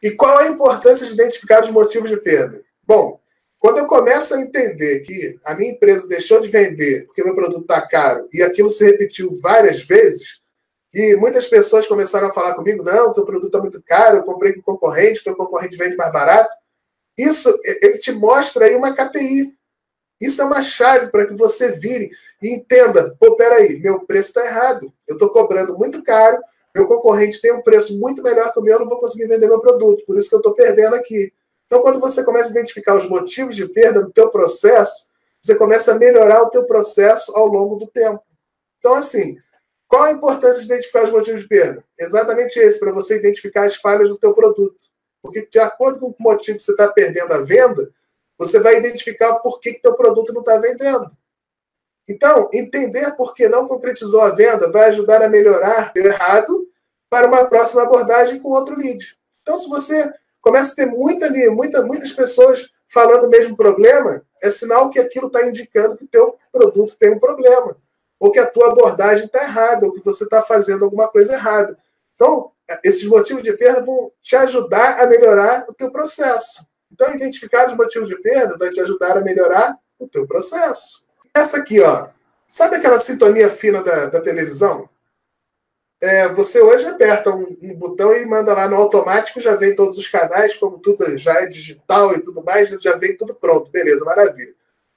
E qual a importância de identificar os motivos de perda? Bom, quando eu começo a entender que a minha empresa deixou de vender porque meu produto está caro e aquilo se repetiu várias vezes, e muitas pessoas começaram a falar comigo, não, teu produto está muito caro, eu comprei com concorrente, teu concorrente vende mais barato. Isso, ele te mostra aí uma KPI. Isso é uma chave para que você vire e entenda, pô, peraí, meu preço está errado, eu estou cobrando muito caro, meu concorrente tem um preço muito melhor que o meu, eu não vou conseguir vender meu produto, por isso que eu estou perdendo aqui. Então, quando você começa a identificar os motivos de perda no teu processo, você começa a melhorar o teu processo ao longo do tempo. Então, assim, qual a importância de identificar os motivos de perda? Exatamente esse, para você identificar as falhas do teu produto. Porque, de acordo com o motivo que você está perdendo a venda, você vai identificar por que teu produto não está vendendo. Então, entender por que não concretizou a venda vai ajudar a melhorar o errado para uma próxima abordagem com outro lead. Então, se você começa a ter muitas pessoas falando o mesmo problema, é sinal que aquilo está indicando que o teu produto tem um problema, ou que a tua abordagem está errada, ou que você está fazendo alguma coisa errada. Então, esses motivos de perda vão te ajudar a melhorar o teu processo. Então, identificar os motivos de perda vai te ajudar a melhorar o teu processo. Essa aqui, ó, sabe aquela sintonia fina da televisão? Você hoje aperta um botão e manda lá no automático, já vem todos os canais, como tudo já é digital e tudo mais, já vem tudo pronto, beleza, maravilha.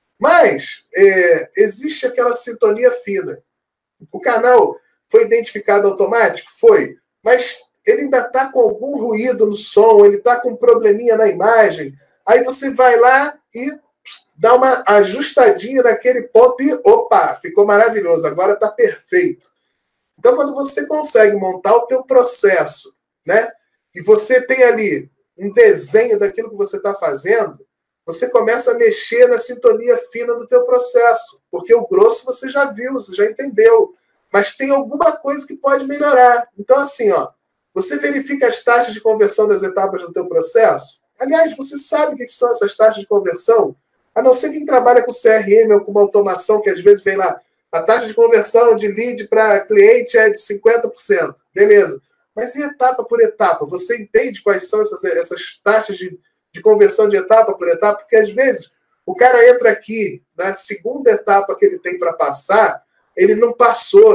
Mas existe aquela sintonia fina. O canal foi identificado automático? Foi, mas ele ainda está com algum ruído no som, ele está com um probleminha na imagem, aí você vai lá e dá uma ajustadinha naquele ponto e, opa, ficou maravilhoso, agora está perfeito. Então, quando você consegue montar o teu processo, né, e você tem ali um desenho daquilo que você está fazendo, você começa a mexer na sintonia fina do teu processo, porque o grosso você já viu, você já entendeu, mas tem alguma coisa que pode melhorar. Então, assim, ó, você verifica as taxas de conversão das etapas do teu processo. Aliás, você sabe o que são essas taxas de conversão? A não ser quem trabalha com CRM ou com uma automação que às vezes vem lá, a taxa de conversão de lead para cliente é de 50%. Beleza. Mas e etapa por etapa? Você entende quais são essas taxas de conversão de etapa por etapa? Porque às vezes o cara entra aqui na segunda etapa que ele tem para passar, ele não passou,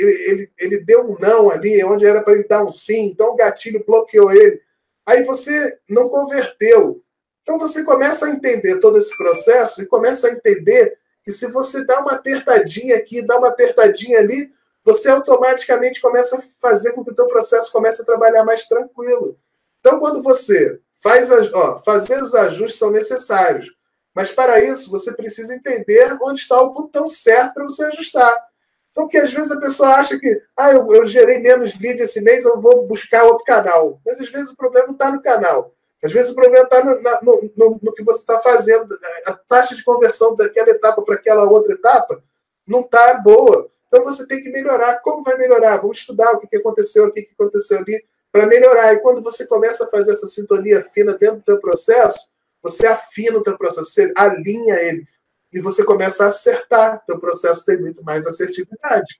ele deu um não ali, onde era para ele dar um sim, então o gatilho bloqueou ele. Aí você não converteu. Então você começa a entender todo esse processo e começa a entender que se você dá uma apertadinha aqui, dá uma apertadinha ali, você automaticamente começa a fazer com que o teu processo comece a trabalhar mais tranquilo. Então, quando você fazer os ajustes são necessários, mas para isso você precisa entender onde está o botão certo para você ajustar. Então, porque às vezes a pessoa acha que eu gerei menos lead esse mês, eu vou buscar outro canal. Mas às vezes o problema não está no canal. Às vezes o problema está no que você está fazendo. A taxa de conversão daquela etapa para aquela outra etapa não está boa. Então você tem que melhorar. Como vai melhorar? Vamos estudar o que aconteceu aqui, o que aconteceu ali, para melhorar. E quando você começa a fazer essa sintonia fina dentro do teu processo, você afina o teu processo, você alinha ele. E você começa a acertar. O teu processo tem muito mais assertividade.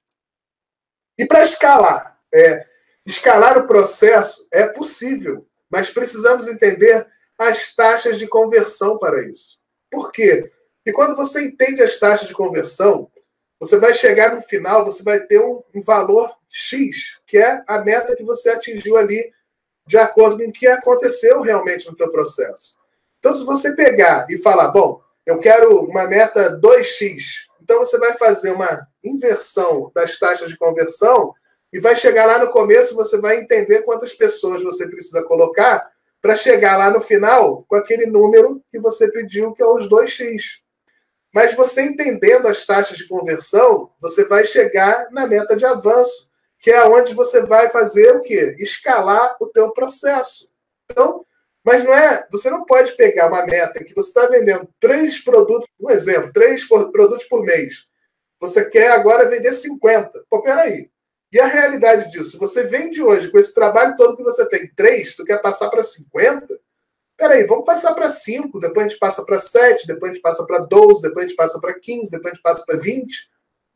E para escalar? Escalar o processo é possível, mas precisamos entender as taxas de conversão para isso. Por quê? Porque quando você entende as taxas de conversão, você vai chegar no final, você vai ter um valor X, que é a meta que você atingiu ali, de acordo com o que aconteceu realmente no teu processo. Então, se você pegar e falar, bom, eu quero uma meta 2x, então você vai fazer uma inversão das taxas de conversão e vai chegar lá no começo, você vai entender quantas pessoas você precisa colocar para chegar lá no final com aquele número que você pediu, que é os 2x. Mas você entendendo as taxas de conversão, você vai chegar na meta de avanço, que é onde você vai fazer o quê? Escalar o teu processo. Então, mas você não pode pegar uma meta que você está vendendo 3 produtos, um exemplo, 3 produtos por mês. Você quer agora vender 50. Pô, peraí. E a realidade disso? Se você vende hoje com esse trabalho todo que você tem 3, tu quer passar para 50? Peraí, vamos passar para 5, depois a gente passa para 7, depois a gente passa para 12, depois a gente passa para 15, depois a gente passa para 20.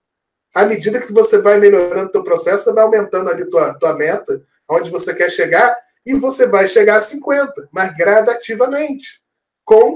À medida que você vai melhorando o teu processo, você vai aumentando ali tua meta, onde você quer chegar, e você vai chegar a 50, mas gradativamente, com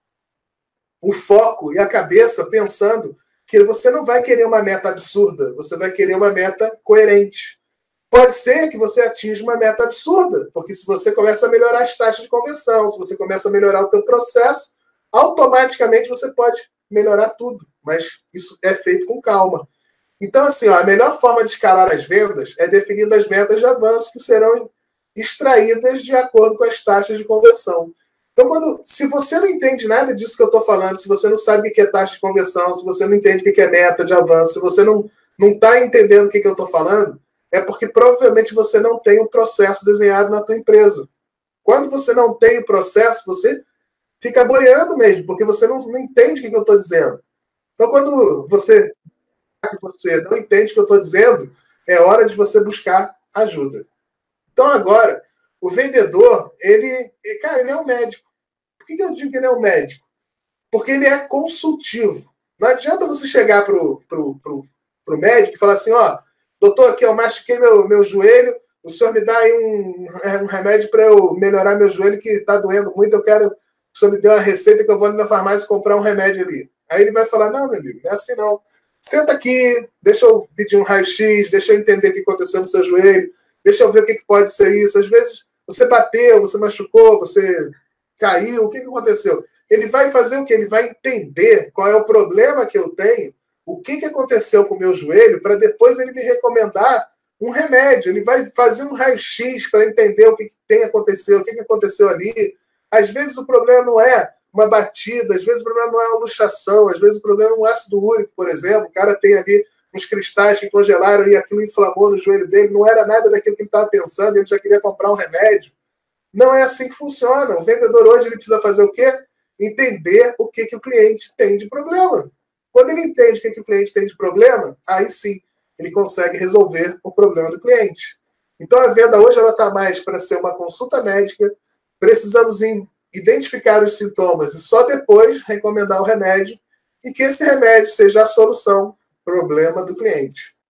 o foco e a cabeça pensando que você não vai querer uma meta absurda, você vai querer uma meta coerente. Pode ser que você atinja uma meta absurda, porque se você começa a melhorar as taxas de conversão, se você começa a melhorar o teu processo, automaticamente você pode melhorar tudo, mas isso é feito com calma. Então, assim, ó, a melhor forma de escalar as vendas é definindo as metas de avanço que serão extraídas de acordo com as taxas de conversão. Então, se você não entende nada disso que eu estou falando, se você não sabe o que é taxa de conversão, se você não entende o que é meta de avanço, se você não está entendendo o que eu estou falando, é porque provavelmente você não tem um processo desenhado na tua empresa. Quando você não tem o processo, você fica boiando mesmo, porque você não entende o que eu estou dizendo. Então, quando você não entende o que eu estou dizendo, é hora de você buscar ajuda. Então, agora, o vendedor, ele é um médico. Por que eu digo que ele é um médico? Porque ele é consultivo. Não adianta você chegar pro médico e falar assim, ó, doutor, aqui eu machuquei meu joelho, o senhor me dá aí um remédio para eu melhorar meu joelho que está doendo muito, o senhor me deu uma receita que eu vou ali na farmácia comprar um remédio ali. Aí ele vai falar, não, meu amigo, não é assim não. Senta aqui, deixa eu pedir um raio-x, deixa eu entender o que aconteceu no seu joelho, deixa eu ver o que pode ser isso. Às vezes você bateu, você machucou, você caiu, o que aconteceu? Ele vai fazer o quê? Ele vai entender qual é o problema que eu tenho, o que aconteceu com o meu joelho, para depois ele me recomendar um remédio. Ele vai fazer um raio-x para entender o que tem acontecido, o que aconteceu ali. Às vezes o problema não é uma batida, às vezes o problema não é uma luxação, às vezes o problema é um ácido úrico, por exemplo. O cara tem ali uns cristais que congelaram e aquilo inflamou no joelho dele, não era nada daquilo que ele estava pensando, ele já queria comprar um remédio. Não é assim que funciona. O vendedor hoje ele precisa fazer o quê? Entender o que o cliente tem de problema. Quando ele entende o que o cliente tem de problema, aí sim ele consegue resolver o problema do cliente. Então a venda hoje ela está mais para ser uma consulta médica, precisamos identificar os sintomas e só depois recomendar o remédio, e que esse remédio seja a solução, problema do cliente.